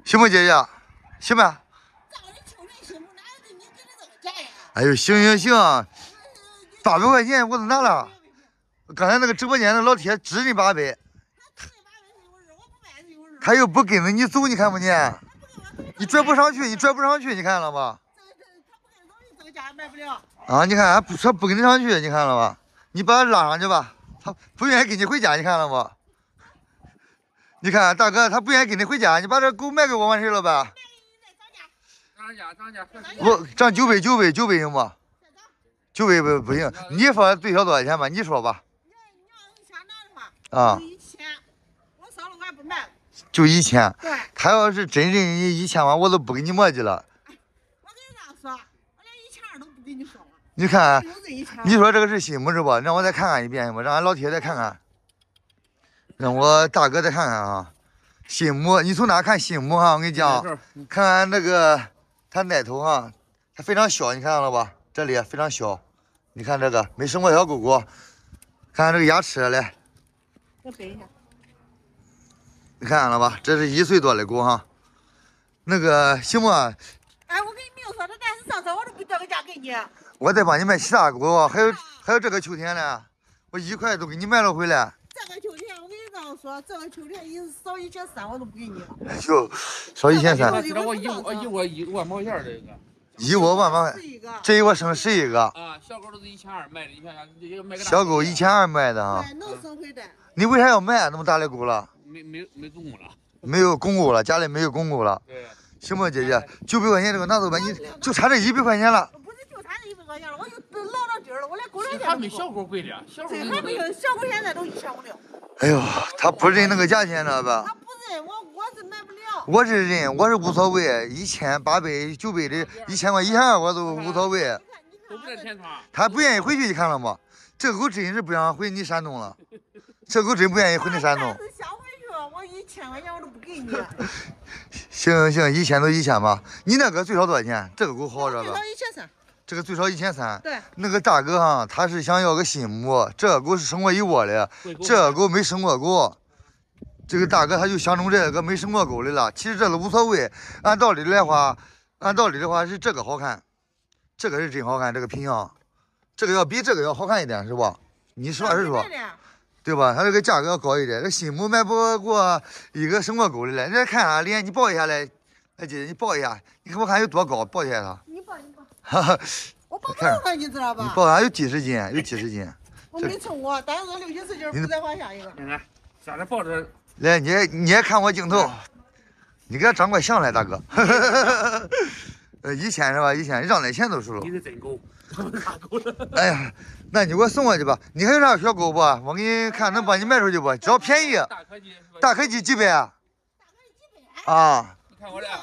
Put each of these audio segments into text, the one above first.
行不，姐姐？行呗。哎呦，行，800块钱我都拿了。刚才那个直播间的老铁支你800，他又不跟着你走，你看不见？你拽不上去，你看了吧？啊，你看他不跟你上去，你看了吧？你把他拉上去吧，他不愿意跟你回家，你看了吧？你看大哥，他不愿意跟你回家，你把这狗卖给我完事了吧？我涨900行不？900不行，你说最少多少钱吧？你说吧。啊。 我少了我还不卖。 就1000。 对。 他要是真认你1000万，我都不跟你磨叽了。 我跟你这样说，我连1200都不跟你说了。 你看，你说这个是新模是不？让我再看看一遍行不？让俺老铁再看看，让我大哥再看看啊。新模，你从哪看新模哈？我跟你讲，看看那个它奶头哈，它非常小，你看到了吧？这里非常小，你看这个没生过小狗狗，看看这个牙齿来， 我背一下， 你看见了吧？这是1岁多的狗哈，那个行不？哎， 我跟你明说，这但是上车我都不掉个价给你。 我再帮你买其他狗，还有这个秋天呢，我1块都给你买了回来。 这个秋天我跟你这样说，这个秋天少1300我都不给你了。 就少1300。 我1毛钱这个。 1万块，这一我省11个。 啊，小狗都是1200卖的，你看卖个小狗1200卖的哈。 对，能收回的。 你为啥要买那么大的狗了？ 没公狗了。 没有公狗了，家里没有公狗了。 对。 行不，姐姐，900块钱这个拿走吧，你就差这100块钱了。 不是就差这100块钱了，我就捞到底儿了，我连狗粮钱还没小狗贵的，小狗还没有，小狗现在都1500。 哎呦，他不认那个价钱，知道吧？ 他不认，我是买不了。 我是认，我是无所谓，1800、900的1000块、1200我都无所谓。 都不在天窗。 他不愿意回去，你看了吗？这狗真是不想回你山东了，这狗真不愿意回你山东。 想回去，我1000块钱我都不给你。 行，1000都1000吧。你那个最少多少钱？这个狗好着吧？ 最少1300。 这个最少1300。 对。 那个大哥哈，他是想要个新模，这个狗是生过一窝的，这个狗没生过狗。这个大哥他就相中这个没生过狗的了。其实这都无所谓。按道理的话是这个好看，这个是真好看，这个品相，这个要比这个要好看一点，是吧？你实话实说。对吧？它这个价格要高一点，这新模卖不过一个生过狗的了。你看啥脸？你抱一下来，哎姐姐，你抱一下，你看我看有多高，抱一下它。 你抱。 哈哈， 我抱不了，你知道吧？ 你抱它有几十斤， 我没称过，但是我60-70斤不再往下一个。 看看，下来抱着。 来，你也看我镜头，你给它长块像来，大哥。1000是吧？1000，让那钱都输了。 你是真狗。 哎呀，那你给我送过去吧。你还有啥小狗不？我给你看能帮你卖出去不？只要便宜。大柯基几百啊？啊。 你看我这。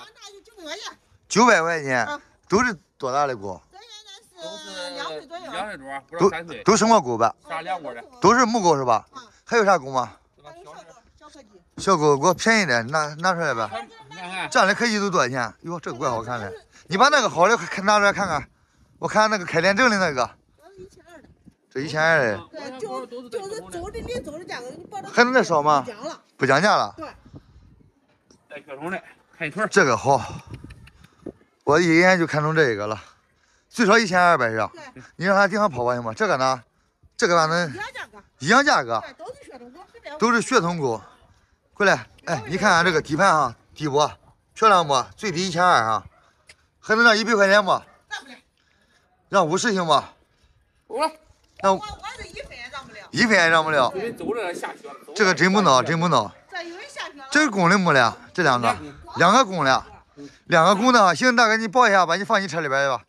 900块钱。都是多大的狗？ 这现在是2岁左右。 2岁多，不到3岁。 都生过狗吧？ 杀2窝的。 都是母狗是吧？还有啥狗吗？ 小柯基。 小狗给我便宜点，拿出来吧。这样的柯基都多少钱？哟，这个怪好看的。你把那个好的拿出来看看。我看那个开店证的那个，这1200的， 对，就是临走的价格，你报还能再少吗？不降价了。 对。 带血统的，看一腿。 这个好，我一眼就看中这个了，最少1200是吧？对。你让他顶上跑吧行吗？这个呢？这个反正一样价格。 对，都是血统狗， 都是血统狗。过来，哎，你看看这个底盘哈，底部漂亮不？最低1200啊，还能让100块钱不？让50行吗？那我这1分也让不了 ，1分也让不了。这个真不孬，真不孬。这是公的母的，这两个公的，2个公的。行，大哥你抱一下吧，你放你车里边去吧。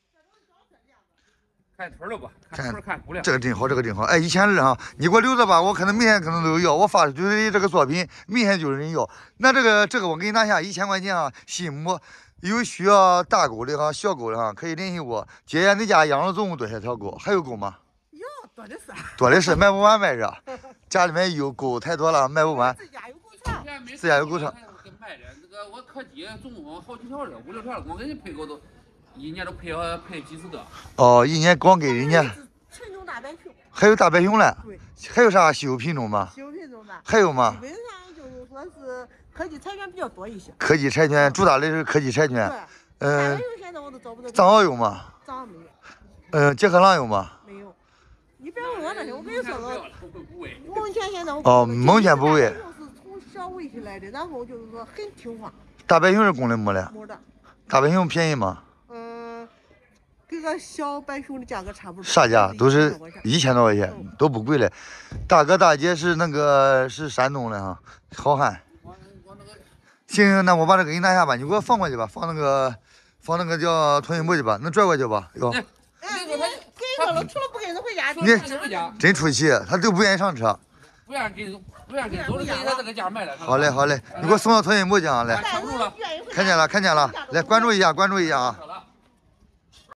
看腿了吧？看腿看骨量。 这个真好，这个真好。哎，1200哈，你给我留着吧，我可能明天都有要。我发出去的这个作品，明天就有人要。那这个我给你拿下1000块钱啊，新模。有需要大狗的哈，小狗的哈，可以联系我。姐姐，你家养了总共多少条狗？还有狗吗？ 有，多的是。 多的是，卖不完卖着。家里面有狗太多了，卖不完。 自家有狗场。 自家有狗场。 卖的这个我柯基总共好几条了，5、6条了，光给人配狗都1年都配几十个。 哦，一年光给人家。 纯种大白熊。 还有大白熊嘞。对。还有啥稀有品种吗？ 稀有品种的。 还有吗？ 基本上就是说是科技柴犬比较多一些。 科技柴犬，主打的是科技柴犬。 对。大的现在我都找不到。 藏獒有吗？ 藏獒没有。 捷克狼有吗？ 没有。你别问我那些，我跟你说了，蒙犬现在我蒙犬不喂。 是从小喂起来的，然后就是说很听话。 大白熊是公的母的？ 母的。 大白熊便宜吗？ 跟个小白熊的价格差不多。 啥价？都是1000多块钱，都不贵了。大哥大姐是那个是山东的哈，好汉。行，那我把这给你拿下吧，你给我放过去吧，放那个叫托运部去吧，能拽过去吧？哟。 给我了，除了不给人回家， 你真出息，他都不愿意上车。 不让给走，给他这个价卖了。 好嘞，你给我送到托运部去啊，来。 撑不住了。 看见了，来关注一下啊。